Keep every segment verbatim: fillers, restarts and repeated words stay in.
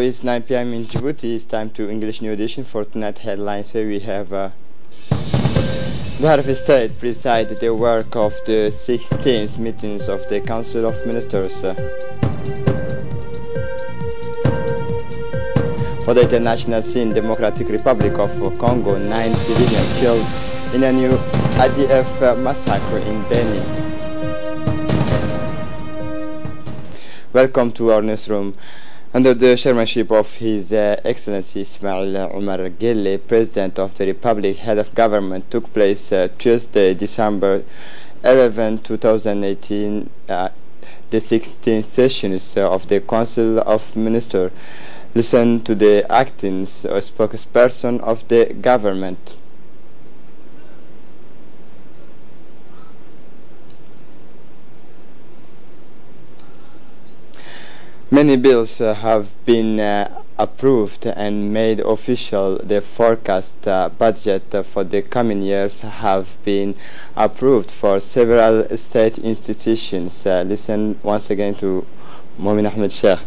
it's nine p m in Djibouti. It's time to English New Edition for tonight headlines. Here we have uh, the Head of State presided the work of the sixteenth meetings of the Council of Ministers. Uh, for the international scene, Democratic Republic of Congo, nine civilians killed in a new A D F uh, massacre in Beni. Welcome to our newsroom. Under the chairmanship of His uh, Excellency Ismail Omar Guelleh, President of the Republic, Head of Government, took place uh, Tuesday, December eleventh, two thousand eighteen, uh, the sixteenth sessions uh, of the Council of Ministers. Listen to the acting uh, spokesperson of the government. Many bills uh, have been uh, approved and made official. The forecast uh, budget uh, for the coming years have been approved for several state institutions. Uh, listen once again to Momin Ahmed Sheikh.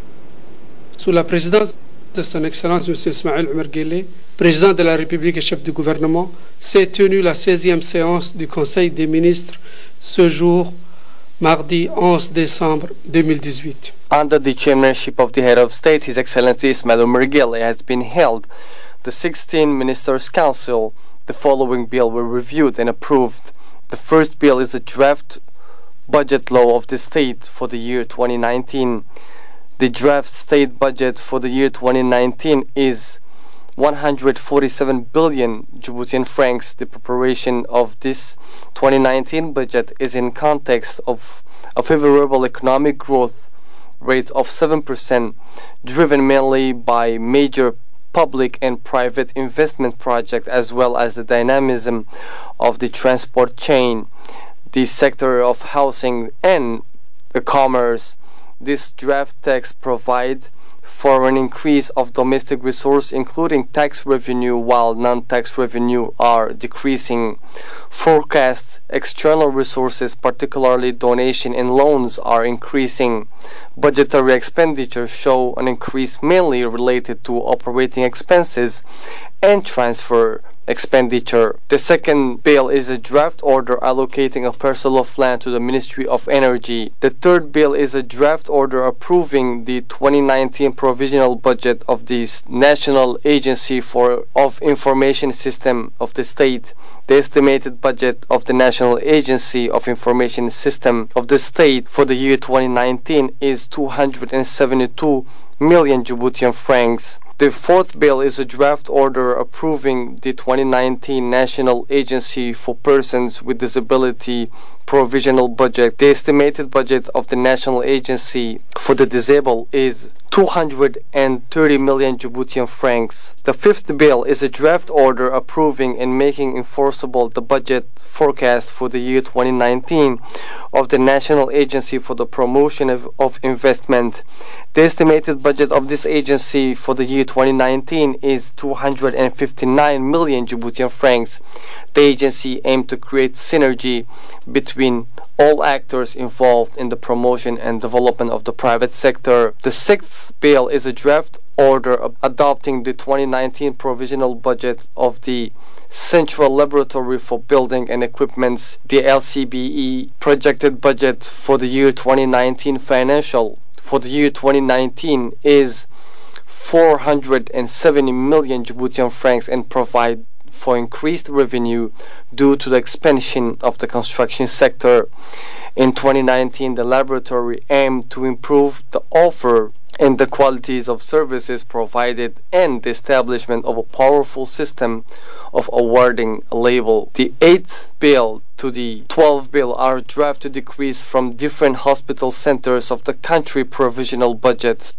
Sous la présidence de son Excellence M. Ismail Omar Guelleh, Président de la République et chef du gouvernement, s'est tenue la seizième séance du Conseil des ministres ce jour, mardi onze décembre deux mille dix-huit. Under the chairmanship of the Head of State, His Excellency Ismail Omar Guelleh, has been held the sixteenth Ministers' Council. The following bill were reviewed and approved. The first bill is the draft budget law of the state for the year twenty nineteen. The draft state budget for the year twenty nineteen is one hundred forty-seven billion Djiboutian francs. The preparation of this twenty nineteen budget is in context of a favorable economic growth rate of seven percent, driven mainly by major public and private investment projects as well as the dynamism of the transport chain, the sector of housing and the commerce. This draft text provides for an increase of domestic resource, including tax revenue, while non-tax revenue are decreasing. Forecast external resources, particularly donation and loans, are increasing. Budgetary expenditures show an increase mainly related to operating expenses and transfer expenditure. The second bill is a draft order allocating a parcel of land to the Ministry of Energy. The third bill is a draft order approving the twenty nineteen provisional budget of the National Agency for of Information System of the state. The estimated budget of the National Agency of Information System of the state for the year twenty nineteen is two hundred seventy-two million Djiboutian francs. The fourth bill is a draft order approving the twenty nineteen National Agency for Persons with Disability provisional budget. The estimated budget of the National Agency for the Disabled is two hundred thirty million Djiboutian francs. The fifth bill is a draft order approving and making enforceable the budget forecast for the year twenty nineteen of the National Agency for the Promotion of, of Investment. The estimated budget of this agency for the year twenty nineteen is two hundred fifty-nine million Djiboutian francs. The agency aimed to create synergy between all actors involved in the promotion and development of the private sector. The sixth bill is a draft order adopting the twenty nineteen provisional budget of the Central Laboratory for Building and Equipments, the L C B E. Projected budget for the year twenty nineteen financial for the year twenty nineteen is four hundred seventy million Djiboutian francs and provide for increased revenue due to the expansion of the construction sector. In twenty nineteen, the laboratory aimed to improve the offer and the qualities of services provided and the establishment of a powerful system of awarding a label. The eighth bill to the twelfth bill are draft to decrease from different hospital centers of the country provisional budgets.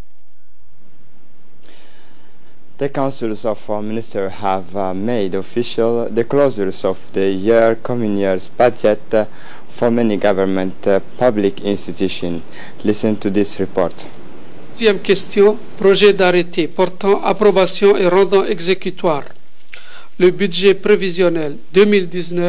The councils of uh, ministers have uh, made official the closures of the year coming year's budget uh, for many government uh, public institutions. Listen to this report. Deuxième question, projet d'arrêté portant approbation et rendant exécutoire le budget prévisionnel deux mille dix-neuf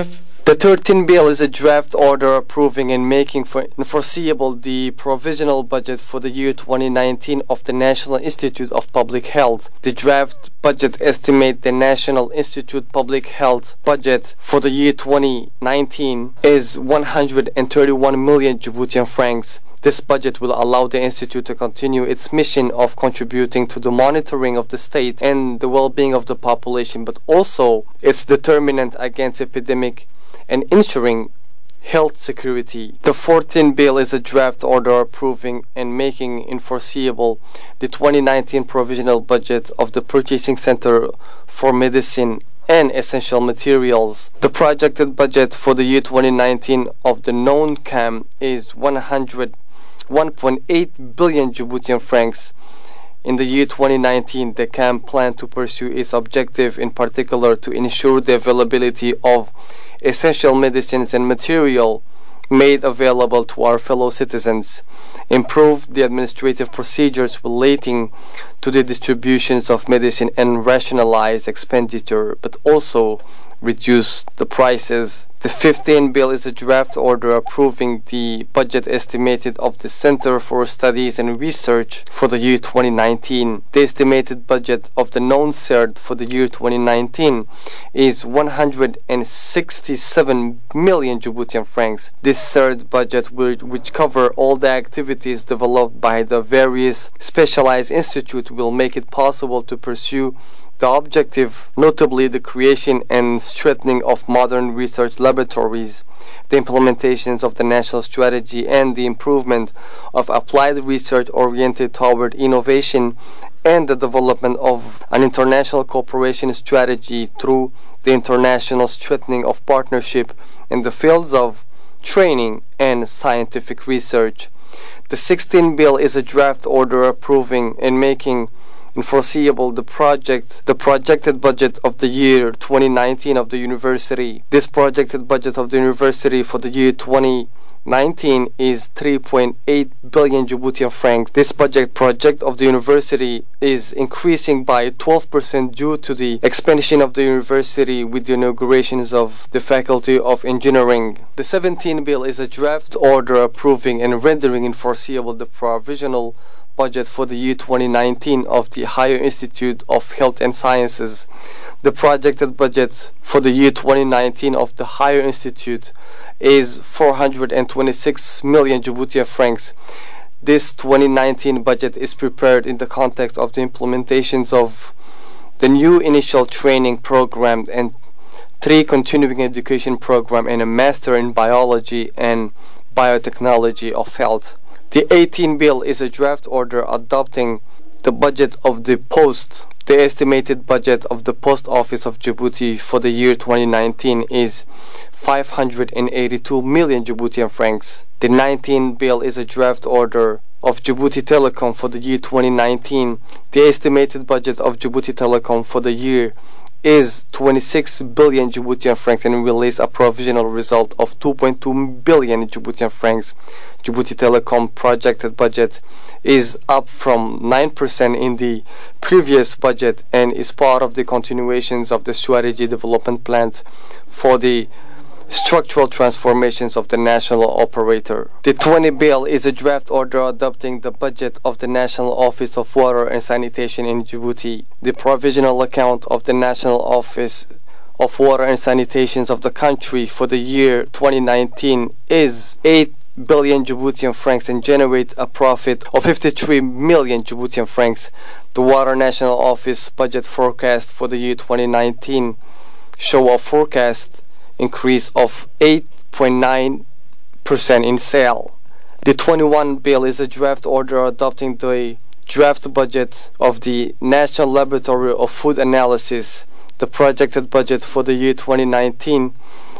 The thirteenth bill is a draft order approving and making for enforceable the provisional budget for the year twenty nineteen of the National Institute of Public Health. The draft budget estimates the National Institute Public Health budget for the year twenty nineteen is one hundred thirty-one million Djiboutian francs. This budget will allow the Institute to continue its mission of contributing to the monitoring of the state and the well-being of the population, but also its determinant against epidemic and ensuring health security. The fourteenth bill is a draft order approving and making enforceable the twenty nineteen provisional budget of the Purchasing Center for Medicine and Essential Materials. The projected budget for the year twenty nineteen of the known C A M is one hundred one point eight billion Djiboutian francs. In the year twenty nineteen, the C A M planned to pursue its objective, in particular to ensure the availability of essential medicines and material made available to our fellow citizens, improve the administrative procedures relating to the distributions of medicine and rationalize expenditure, but also reduce the prices. The fifteenth bill is a draft order approving the budget estimated of the Center for Studies and Research for the year twenty nineteen. The estimated budget of the known C E R D for the year twenty nineteen is one hundred sixty-seven million Djiboutian francs. This C E R D budget, will, which cover all the activities developed by the various specialized institutes, will make it possible to pursue the objective, notably the creation and strengthening of modern research laboratories, the implementations of the national strategy, and the improvement of applied research oriented toward innovation, and the development of an international cooperation strategy through the international strengthening of partnership in the fields of training and scientific research. The sixteenth bill is a draft order approving and making enforceable the project the projected budget of the year twenty nineteen of the university. This projected budget of the university for the year twenty nineteen is three point eight billion Djiboutian francs. This budget project of the university is increasing by twelve percent due to the expansion of the university with the inaugurations of the Faculty of Engineering. The seventeenth bill is a draft order approving and rendering enforceable the provisional budget for the year twenty nineteen of the Higher Institute of Health and Sciences. The projected budget for the year twenty nineteen of the Higher Institute is four hundred twenty-six million Djiboutian francs. This twenty nineteen budget is prepared in the context of the implementations of the new initial training program and three continuing education program and a master in biology and biotechnology of health. The eighteenth bill is a draft order adopting the budget of the post. The estimated budget of the Post Office of Djibouti for the year twenty nineteen is five hundred eighty-two million Djiboutian francs. The nineteenth bill is a draft order of Djibouti Telecom for the year twenty nineteen. The estimated budget of Djibouti Telecom for the year is twenty-six billion Djiboutian francs and release a provisional result of two point two billion Djiboutian francs. Djibouti Telecom projected budget is up from nine percent in the previous budget and is part of the continuations of the strategy development plan for the structural transformations of the national operator. The twentieth bill is a draft order adopting the budget of the National Office of Water and Sanitation in Djibouti. The provisional account of the National Office of Water and Sanitation of the country for the year twenty nineteen is eight billion Djiboutian francs and generate a profit of fifty-three million Djiboutian francs. The Water National Office budget forecast for the year twenty nineteen show a forecast increase of eight point nine percent in sale. The twenty-first bill is a draft order adopting the draft budget of the National Laboratory of Food Analysis. The projected budget for the year twenty nineteen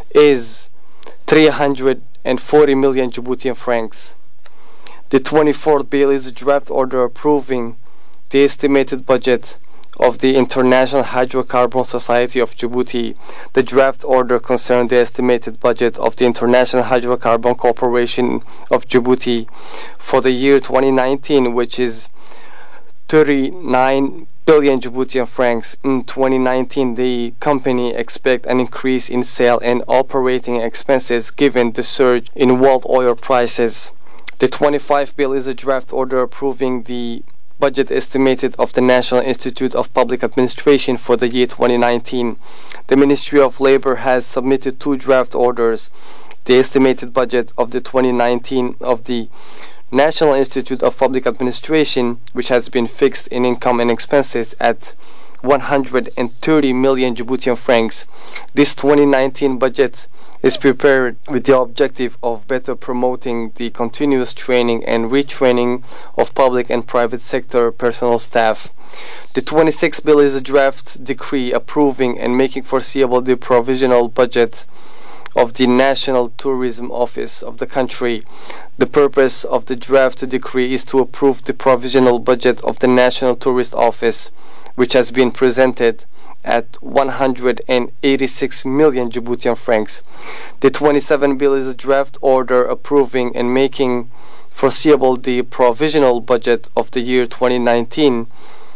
is three hundred forty million Djiboutian francs. The twenty-fourth bill is a draft order approving the estimated budget of the International Hydrocarbon Society of Djibouti. The draft order concerned the estimated budget of the International Hydrocarbon Corporation of Djibouti for the year twenty nineteen, which is thirty-nine billion Djiboutian francs. In twenty nineteen, the company expects an increase in sale and operating expenses given the surge in world oil prices. The twenty-five bill is a draft order approving the budget estimated of the National Institute of Public Administration for the year twenty nineteen. The Ministry of Labor has submitted two draft orders. The estimated budget of the twenty nineteen of the National Institute of Public Administration, which has been fixed in income and expenses at one hundred thirty million Djiboutian francs. This twenty nineteen budget is prepared with the objective of better promoting the continuous training and retraining of public and private sector personnel staff. The twenty-six bill is a draft decree approving and making foreseeable the provisional budget of the National Tourism Office of the country. The purpose of the draft decree is to approve the provisional budget of the National Tourist Office, which has been presented at one hundred eighty-six million Djiboutian francs. The twenty-seven bill is a draft order approving and making foreseeable the provisional budget of the year twenty nineteen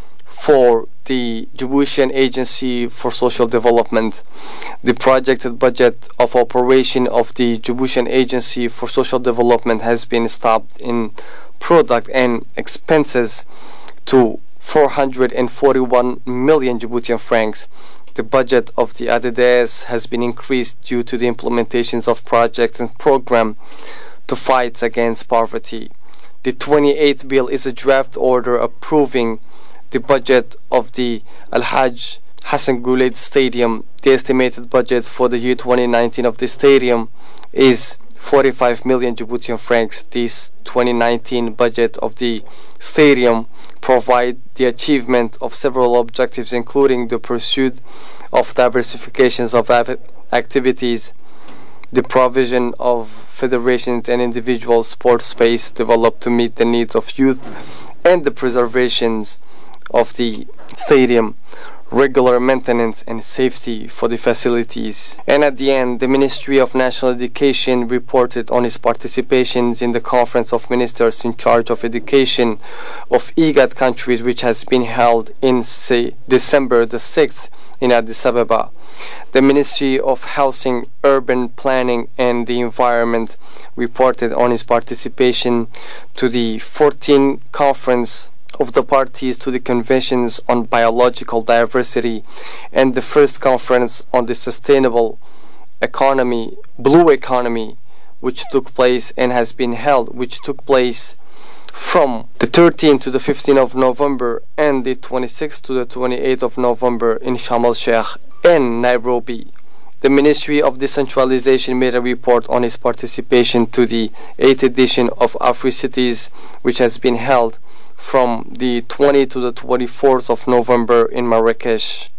for the Djiboutian Agency for Social Development. The projected budget of operation of the Djiboutian Agency for Social Development has been stopped in product and expenses to four hundred forty-one million Djiboutian francs. The budget of the A D D S has been increased due to the implementations of projects and programs to fight against poverty. The twenty-eighth bill is a draft order approving the budget of the Al-Hajj Hassan Guled Stadium. The estimated budget for the year twenty nineteen of the stadium is forty-five million Djiboutian francs. This twenty nineteen budget of the stadium provide the achievement of several objectives, including the pursuit of diversifications of activities, the provision of federations and individual sports space developed to meet the needs of youth, and the preservations of the stadium, regular maintenance and safety for the facilities. And at the end, the Ministry of National Education reported on its participations in the Conference of Ministers in charge of education of IGAD countries, which has been held in say, December the sixth in Addis Ababa. The Ministry of Housing, Urban Planning and the Environment reported on its participation to the fourteenth Conference of the parties to the Conventions on Biological Diversity and the first Conference on the Sustainable Economy, Blue Economy, which took place and has been held, which took place from the thirteenth to the fifteenth of November and the twenty-sixth to the twenty-eighth of November in Sharm el-Sheikh and Nairobi. The Ministry of Decentralization made a report on its participation to the eighth edition of AfriCities, which has been held from the twentieth to the twenty-fourth of November in Marrakesh.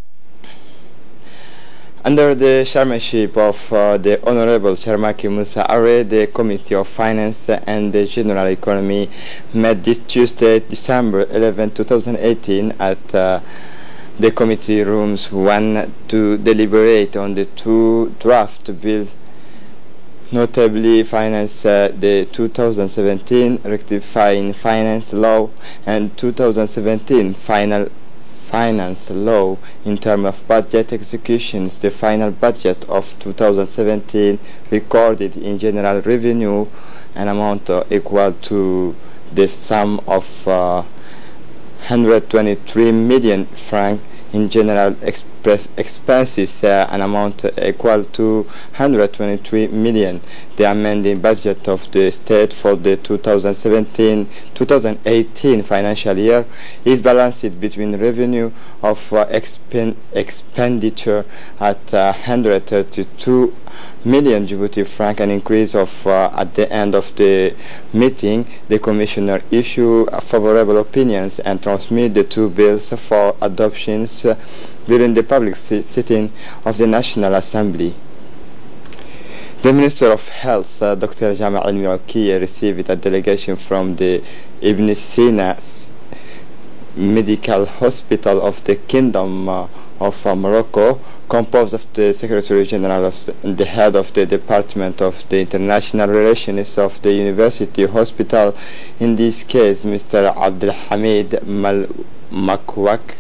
Under the chairmanship of uh, the Honorable Charmaki Musa Arre, the Committee of Finance and the General Economy met this Tuesday, December eleventh, two thousand eighteen at uh, the committee rooms one to deliberate on the two draft bills, notably finance uh, the two thousand seventeen rectifying finance law and two thousand seventeen final finance law. In terms of budget executions, the final budget of two thousand seventeen recorded in general revenue an amount uh, equal to the sum of uh, one hundred twenty-three million francs. In general express expenses, uh, an amount equal to one hundred twenty-three million. The amending budget of the state for the two thousand seventeen two thousand eighteen financial year is balanced between revenue of uh, expen expenditure at uh, one hundred thirty-two million Djibouti franc, an increase of uh, at the end of the meeting. The commissioner issue favorable opinions and transmit the two bills for adoptions uh, during the public sitting of the National Assembly. The Minister of Health, uh, Doctor Jama Al-Muakiya, received a delegation from the Ibn Sina Medical Hospital of the Kingdom uh, of uh, Morocco, composed of the Secretary General and the head of the Department of the International Relations of the University Hospital, in this case Mister Abdelhamid Mal Makwak,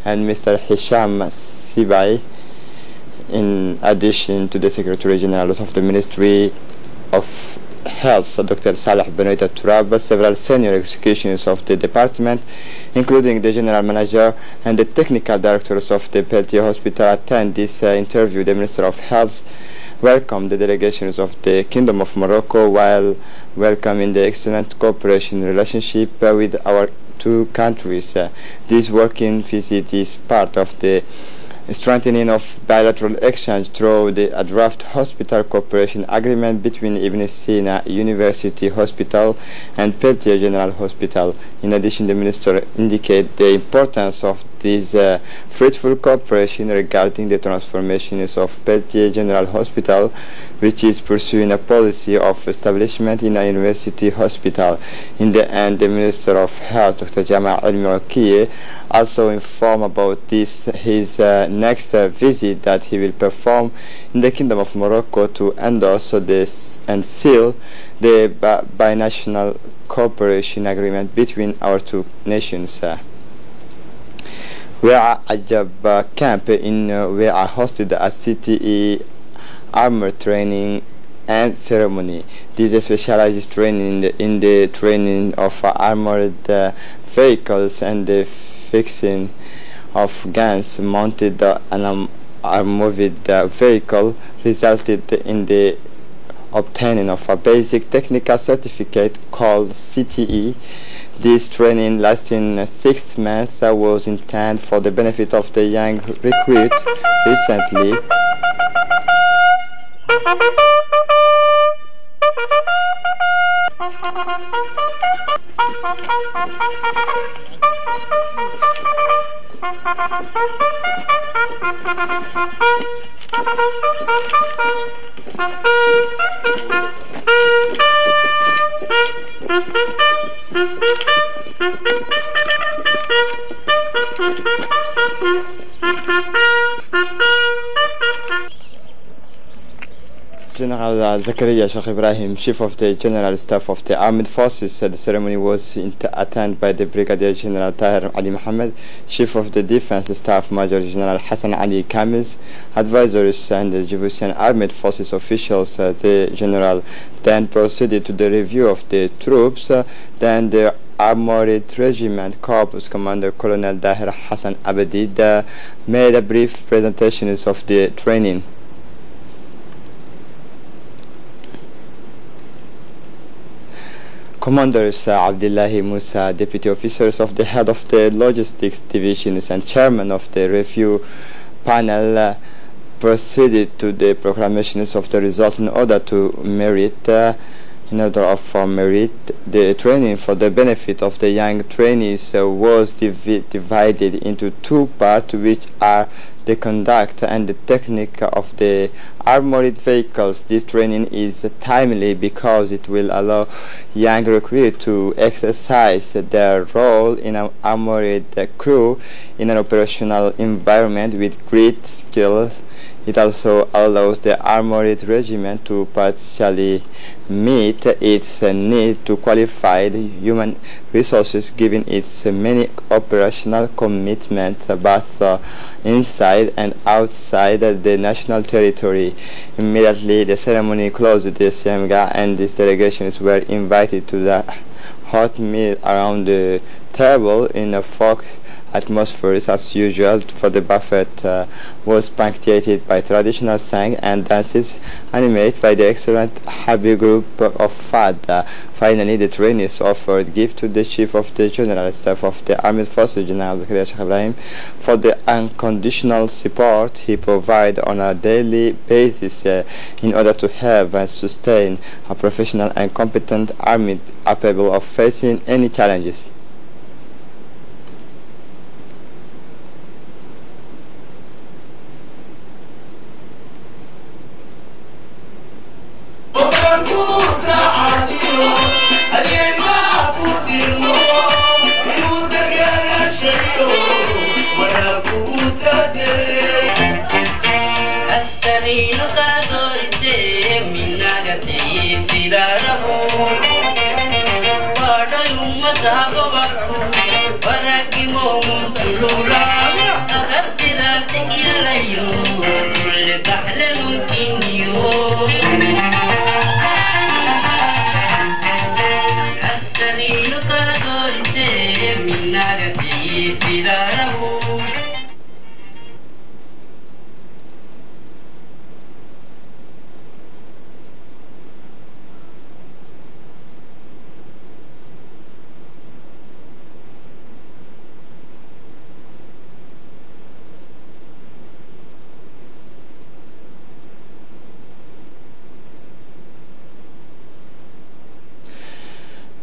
and Mister Hisham Sibai, in addition to the Secretary General of the Ministry of Health, Doctor Saleh Benoit Turab. Several senior executives of the department, including the General Manager and the Technical Directors of the Peltier Hospital, attend this uh, interview. The Minister of Health welcomed the delegations of the Kingdom of Morocco while welcoming the excellent cooperation relationship uh, with our two countries. Uh, this working visit is part of the strengthening of bilateral exchange through the draft hospital cooperation agreement between Ibn Sina University Hospital and Peltier General Hospital. In addition, the minister indicated the importance of this uh, fruitful cooperation regarding the transformations of Peltier General Hospital, which is pursuing a policy of establishment in a university hospital. In the end, the Minister of Health, Doctor Jamal Al-Muakiye, also informed about this his uh, next uh, visit that he will perform in the Kingdom of Morocco to endorse this and seal the bi binational cooperation agreement between our two nations. Uh, Wea Ajab uh, camp in uh, Wea hosted a C T E armor training and ceremony. This is specialized training in the, in the training of uh, armored uh, vehicles and the fixing of guns mounted uh, on an armored uh, vehicle resulted in the obtaining of a basic technical certificate called C T E. This training, lasting uh, six months, uh, was intended for the benefit of the young recruit. Recently, General uh, Zakaria Sheikh Ibrahim, Chief of the General Staff of the Armed Forces. Uh, the ceremony was attended by the Brigadier General Tahir Ali Mohammed, Chief of the Defense Staff Major General Hassan Ali Kamiz, advisors and the Djiboutian Armed Forces officials. Uh, the General then proceeded to the review of the troops. Uh, then the Armored Regiment Corps Commander Colonel Dahir Hassan Abedid uh, made a brief presentation of the training. Commanders uh, Abdullahi Musa, deputy officers of the head of the logistics divisions and chairman of the review panel, uh, proceeded to the proclamations of the result in order to merit uh, in order of uh, merit the training for the benefit of the young trainees uh, was div divided into two parts, which are the conduct and the technique of the armored vehicles. This training is timely because it will allow young recruits to exercise their role in an armored crew in an operational environment with great skill. It also allows the armored regiment to partially meet its need to qualified human resources given its many operational commitments both uh, inside and outside the national territory. Immediately the ceremony closed, the C M G A and its delegations were invited to the hot meal around the table in a folk atmosphere. As usual, for the buffet uh, was punctuated by traditional song and dances animated by the excellent Habi group of Fada. Finally, the trainees offered gift to the Chief of the General Staff of the Armed Forces, General Zakaria Sheikh Ibrahim, for the unconditional support he provides on a daily basis uh, in order to have and sustain a professional and competent army capable of facing any challenges. Para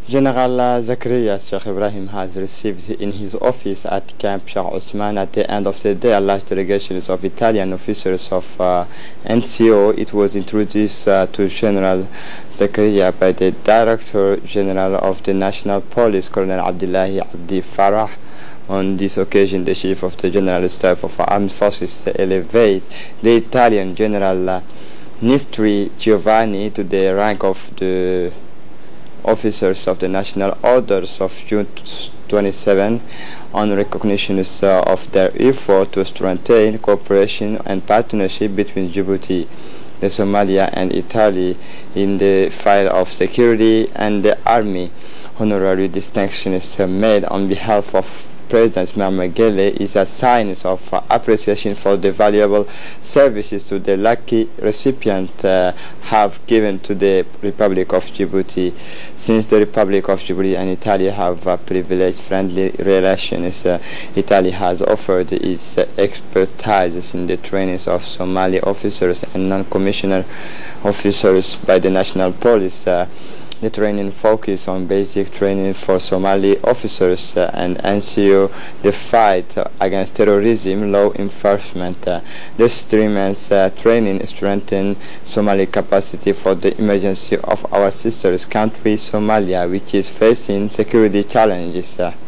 General Zakaria Sheikh Ibrahim has received in his office at Camp Sheikh Osman at the end of the day a large delegation of Italian officers of uh, N C O. It was introduced uh, to General Zakaria by the Director General of the National Police, Colonel Abdullahi Abdi Farah. On this occasion, the Chief of the General Staff of Armed Forces elevated the Italian General uh, Nistri Giovanni to the rank of the Officers of the National Orders of June twenty-seventh on recognition uh, of their effort to strengthen cooperation and partnership between Djibouti, the Somalia and Italy in the field of security and the army. Honorary distinction is uh, made on behalf of President Ismail Omar Guelleh is a sign of uh, appreciation for the valuable services to the lucky recipient uh, have given to the Republic of Djibouti. Since the Republic of Djibouti and Italy have uh, privileged friendly relations, uh, Italy has offered its uh, expertise in the training of Somali officers and non-commissioned officers by the National Police. Uh, The training focus on basic training for Somali officers uh, and N C O the fight uh, against terrorism, law enforcement. Uh, this streamlines uh, training strengthen Somali capacity for the emergency of our sister's country, Somalia, which is facing security challenges. Uh,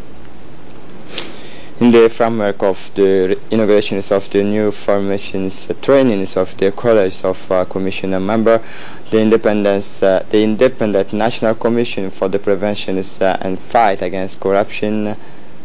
In the framework of the inaugurations of the new formations uh, trainings of the College of uh, Commissioner member, the Independence, uh, the Independent National Commission for the Prevention uh, and Fight Against Corruption,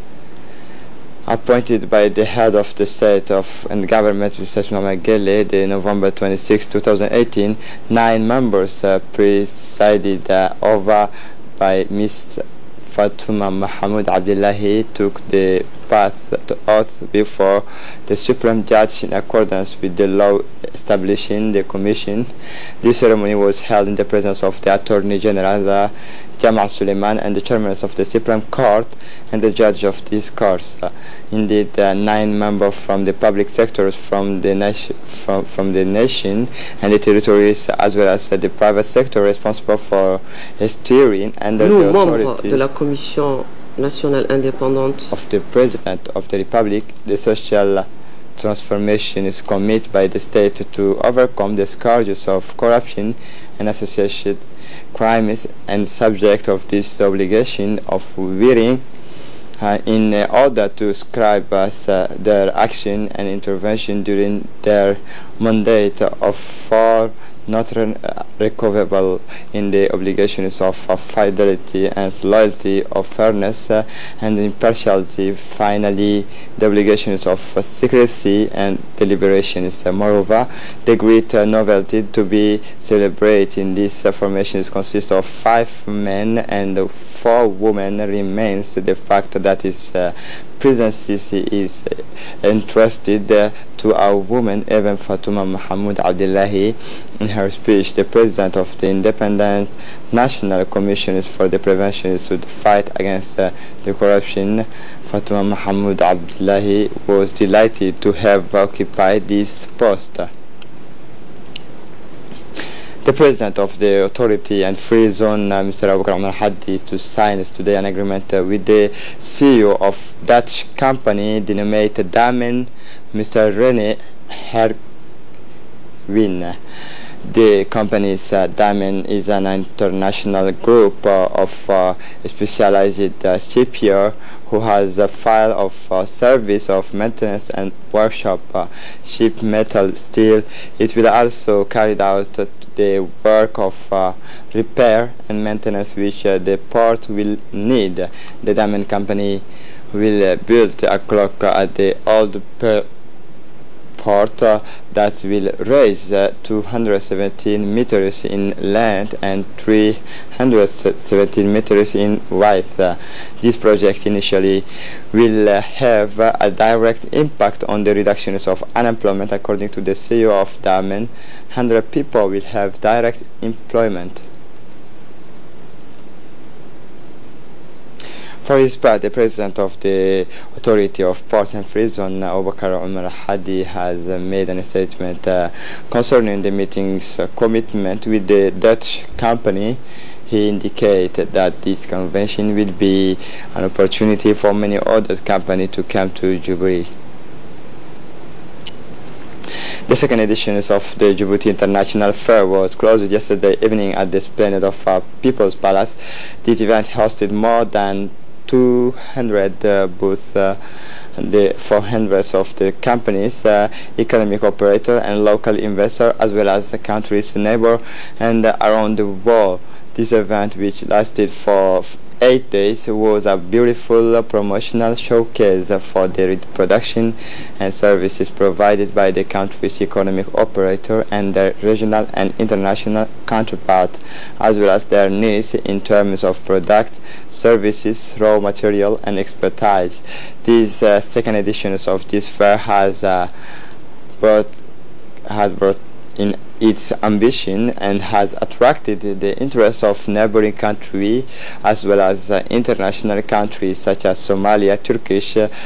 appointed by the head of the state of and government, Mister Ismail Omar Guelleh, the November twenty-sixth, two thousand eighteen, nine members uh, presided uh, over by Mister Fatuma Mahmoud Abdullahi took the path to oath before the Supreme Judge in accordance with the law establishing the Commission. This ceremony was held in the presence of the Attorney General, the Jamal Suleiman, and the Chairman of the Supreme Court and the Judge of this course. Uh, indeed, uh, nine members from the public sectors from the, nation, from, from the nation and the territories, as well as uh, the private sector responsible for steering under Nous, the membres de la authorities Commission nationale indépendante of the President of the Republic, the social transformation is committed by the state to overcome the scourges of corruption and associated crimes, and subject of this obligation of wearing uh, in uh, order to scribe us uh, their action and intervention during their mandate of for not re uh, recoverable in the obligations of, of fidelity and loyalty, of fairness uh, and impartiality. Finally, the obligations of uh, secrecy and deliberations. Uh, moreover, the great uh, novelty to be celebrated in these uh, formations consists of five men and uh, four women remains the fact that its uh, presidency is uh, entrusted uh, to a woman, even Fatuma Mahmoud Abdullahi. In her speech, the President of the Independent National Commission for the Prevention to the Fight Against uh, the Corruption, Fatuma Mahmoud Abdullahi, was delighted to have occupied this post. The President of the Authority and Free Zone, uh, Mister Abubakar Omar Hadi, is to sign today an agreement uh, with the C E O of Dutch company denominated Damen, Mister Rene Herwin. The company's uh, Damen is an international group uh, of uh, specialized uh, shipyard who has a file of uh, service of maintenance and workshop, uh, ship metal, steel. It will also carry out uh, the work of uh, repair and maintenance which uh, the port will need. The Damen company will uh, build a clock uh, at the old per port uh, that will raise uh, two hundred seventeen meters in length and three hundred seventeen meters in width. Uh, this project initially will uh, have uh, a direct impact on the reductions of unemployment. According to the C E O of Damen, one hundred people will have direct employment. For his part, the President of the Authority of Port and Free Zone, Abubakar Omar Hadi, has uh, made a statement uh, concerning the meeting's uh, commitment with the Dutch company. He indicated that this convention will be an opportunity for many other companies to come to Djibouti. The second edition of the Djibouti International Fair was closed yesterday evening at the Esplanade of uh, People's Palace. This event hosted more than two hundred uh, booths uh, the, for hundreds of the companies, uh, economic operator and local investor, as well as the country's neighbor and uh, around the world. This event, which lasted for eight days, was a beautiful uh, promotional showcase uh, for the production and services provided by the country's economic operator and their regional and international counterpart, as well as their needs in terms of product, services, raw material, and expertise. This uh, second edition of this fair has uh, brought had brought in its ambition and has attracted the interest of neighboring countries as well as uh, international countries such as Somalia, Turkish, uh,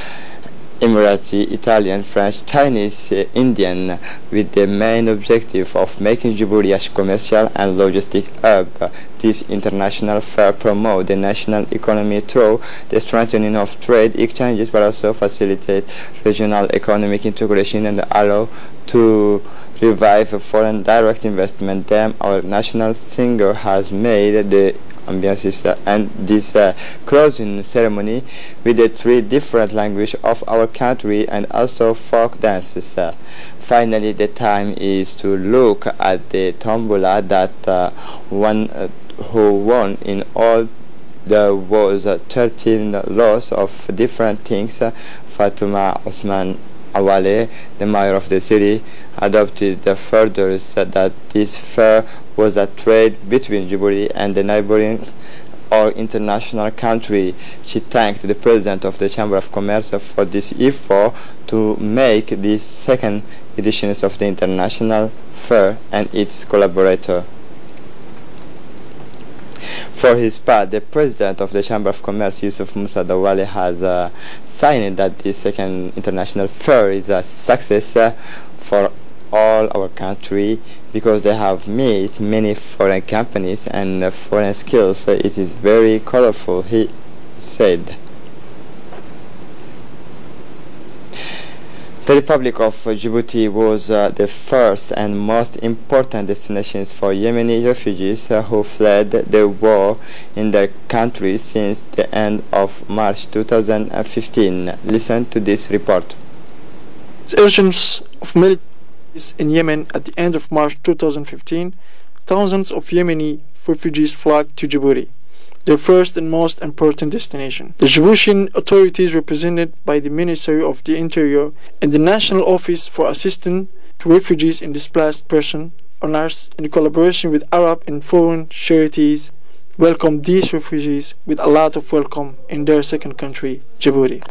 Emirati, Italian, French, Chinese, uh, Indian, with the main objective of making Djibouti a commercial and logistic hub. This international fair promotes the national economy through the strengthening of trade exchanges, but also facilitate regional economic integration and allow to revive foreign direct investment. Them, our national singer has made the ambiances uh, and this uh, closing ceremony with the three different languages of our country and also folk dances. Uh, finally, the time is to look at the tombola that uh, one uh, who won in all. There was uh, thirteen lots of different things. Uh, Fatuma Osman Awale, the mayor of the city, adopted the further said that this fair was a trade between Djibouti and the neighboring or international country. She thanked the president of the Chamber of Commerce for this effort to make this second edition of the international fair and its collaborator. For his part, the president of the Chamber of Commerce, Yusuf Musa Dawale, has uh, signed that this second international fair is a success uh, for all our country because they have met many foreign companies and uh, foreign skills. Uh, it is very colorful, he said. The Republic of Djibouti was uh, the first and most important destination for Yemeni refugees uh, who fled the war in their country since the end of March two thousand fifteen. Listen to this report. The urgence of military in Yemen at the end of March two thousand fifteen, thousands of Yemeni refugees flocked to Djibouti, their first and most important destination. The Djiboutian authorities, represented by the Ministry of the Interior and the National Office for Assistance to Refugees and Displaced Persons, O N A R S, in collaboration with Arab and foreign charities, welcomed these refugees with a lot of welcome in their second country, Djibouti.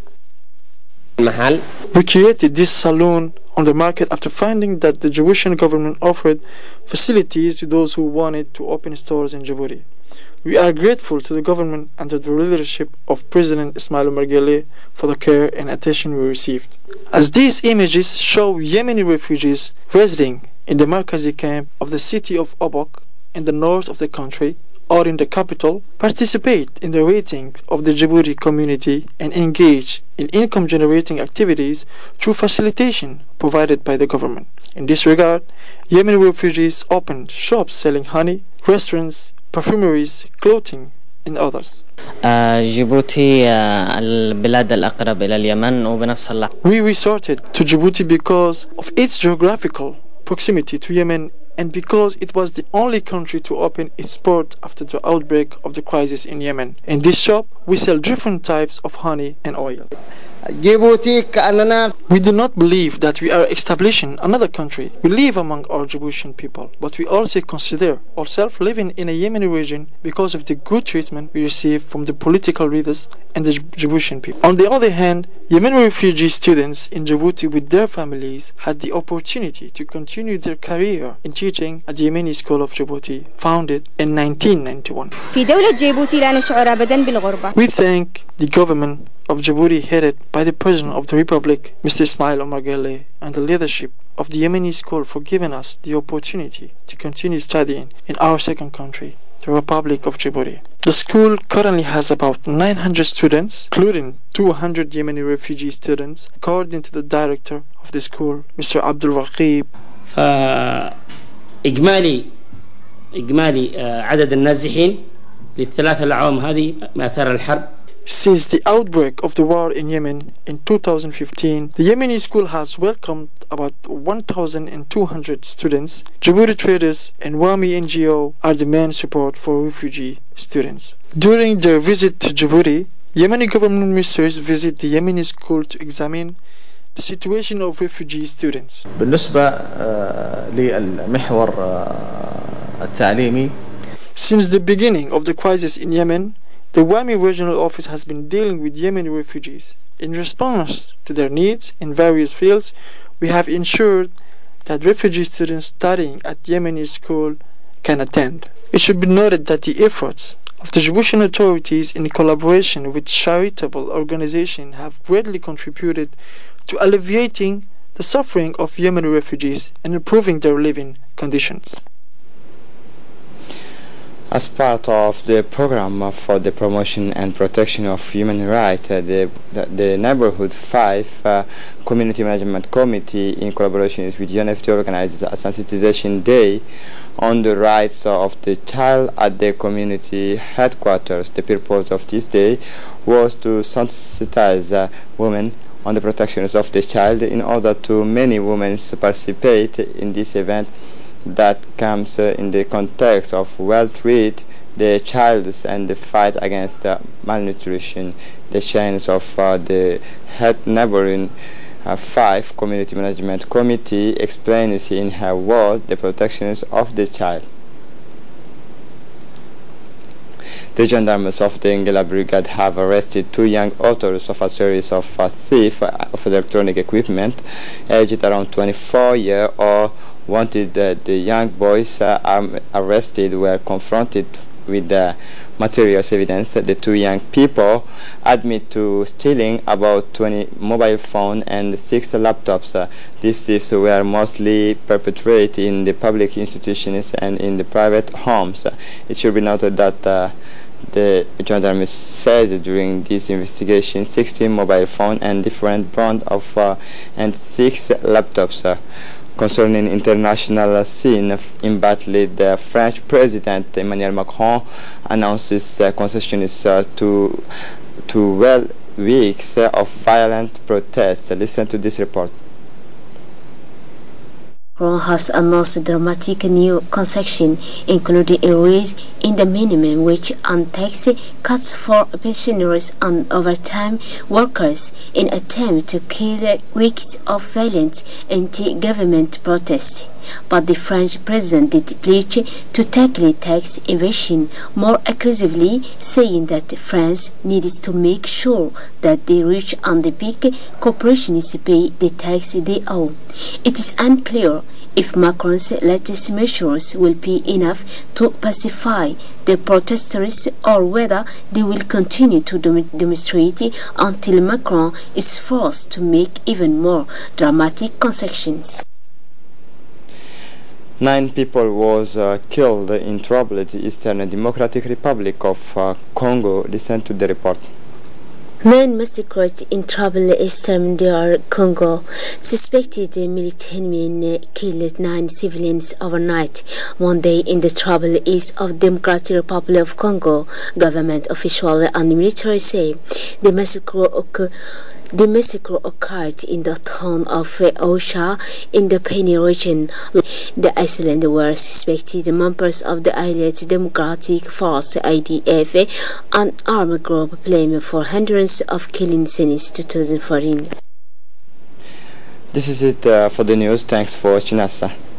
We created this saloon on the market after finding that the Djiboutian government offered facilities to those who wanted to open stores in Djibouti. We are grateful to the government under the leadership of President Ismail Omar Guelleh for the care and attention we received. As these images show Yemeni refugees residing in the Markazi camp of the city of Obok in the north of the country or in the capital, participate in the rating of the Djibouti community and engage in income-generating activities through facilitation provided by the government. In this regard, Yemeni refugees opened shops selling honey, restaurants, perfumeries, clothing, and others. جيبوتي البلاد الأقرب إلى اليمن وبنفس اللحظة. We resorted to Djibouti because of its geographical proximity to Yemen and because it was the only country to open its port after the outbreak of the crisis in Yemen. In this shop, we sell different types of honey and oil. We do not believe that we are establishing another country. We live among our Djiboutian people, but we also consider ourselves living in a Yemeni region because of the good treatment we receive from the political leaders and the Djiboutian people. On the other hand, Yemeni refugee students in Djibouti with their families had the opportunity to continue their career in teaching at the Yemeni School of Djibouti, founded in nineteen ninety-one. We thank the government of Djibouti, headed by the President of the Republic, Mister Ismail Omar Guelleh, and the leadership of the Yemeni School for giving us the opportunity to continue studying in our second country, the Republic of Djibouti. The school currently has about nine hundred students, including two hundred Yemeni refugee students, according to the director of the school, Mister Abdul Raqib. فإجمالي إجمالي عدد النازحين للثلاث الأعوام هذه ما أثار الحرب. Since the outbreak of the war in Yemen in two thousand fifteen, the Yemeni school has welcomed about one thousand two hundred students. Djibouti Traders and WAMI N G O are the main support for refugee students. During their visit to Djibouti, Yemeni government ministers visit the Yemeni school to examine the situation of refugee students. بالنسبة للمحور التعليمي. Since the beginning of the crisis in Yemen, the WAMI regional office has been dealing with Yemeni refugees. In response to their needs in various fields, we have ensured that refugee students studying at Yemeni school can attend. It should be noted that the efforts of the Djiboutian authorities in collaboration with charitable organizations have greatly contributed to alleviating the suffering of Yemeni refugees and improving their living conditions. As part of the program for the promotion and protection of human rights, uh, the, the, the Neighborhood five uh, Community Management Committee, in collaboration with U N F T, organizes a sensitization day on the rights of the child at the community headquarters. The purpose of this day was to sensitize uh, women on the protections of the child in order to many women participate in this event that comes uh, in the context of well-treat the child and the fight against uh, malnutrition. The chains of uh, the head neighboring uh, five Community Management Committee explains in her words the protections of the child. The gendarmes of the Ingela Brigade have arrested two young authors of a series of uh, theft of electronic equipment, aged around twenty-four years old. Wanted uh, the young boys uh, um, arrested were confronted with the materials evidence. The two young people admit to stealing about twenty mobile phones and six laptops. Uh, these thefts were mostly perpetrated in the public institutions and in the private homes. Uh, it should be noted that uh, the gendarme says during this investigation sixteen mobile phones and different brand of uh, and six laptops. Uh, Concerning international scene in battle, the French President Emmanuel Macron announces uh, concessions uh, to to well weeks uh, of violent protests. Listen to this report. Macron has announced dramatic new concession, including a raise in the minimum wage and tax cuts for pensioners and overtime workers in an attempt to kill weeks of violent anti-government protest. But the French president did pledge to tackle tax evasion more aggressively, saying that France needs to make sure that the rich and the big corporations pay the tax they owe. It is unclear if Macron's latest measures will be enough to pacify the protesters or whether they will continue to demonstrate until Macron is forced to make even more dramatic concessions. Nine people was uh, killed in troubled Eastern Democratic Republic of uh, Congo. Listen to the report. Men massacred in troubled Eastern D R Congo. Suspected militant men killed nine civilians overnight, one day in the troubled east of Democratic Republic of Congo. Government officials and military say the massacre occurred. The massacre occurred in the town of Osha in the Beni region. The assailants were suspected members of the Allied Democratic Force (A D F), an armed group blamed for hundreds of killings since two thousand fourteen. This is it uh, for the news. Thanks for watching us.